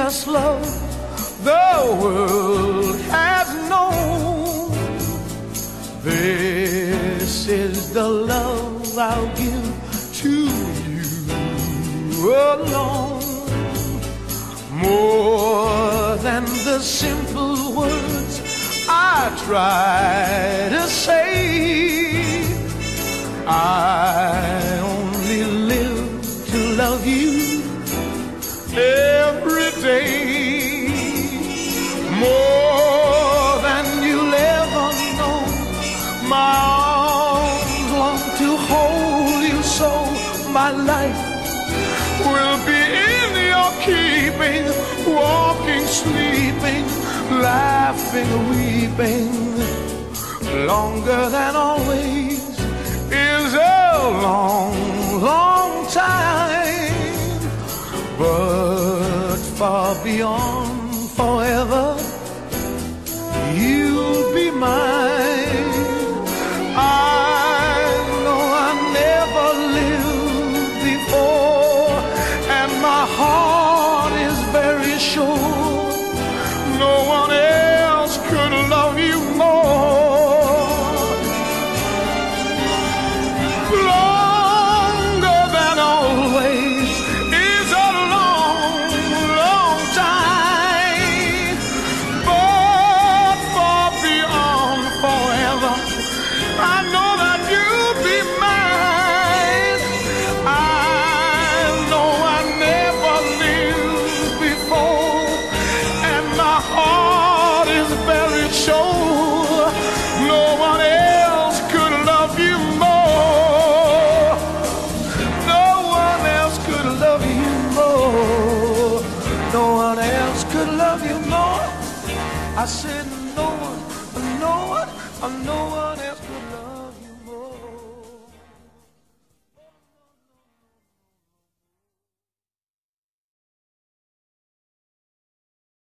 greatest love the world has known. This is the love I'll give to you alone. More than the simple words I try to say, I only live to love you every day. More than you'll ever know, my arms long to hold you so. My life will be in your keeping, walking, sleeping, laughing, weeping. Longer than always is a long, long time, but far beyond forever, you'll be mine. I know I never lived before, and my heart is very sure no one else could love you more. Longer than always is a long, long time, but far beyond forever, I know that you'll be mine. I know I never lived before, and my heart is very sure no one else could love you more. No one else could love you more. No one else could love you more. I said no one else could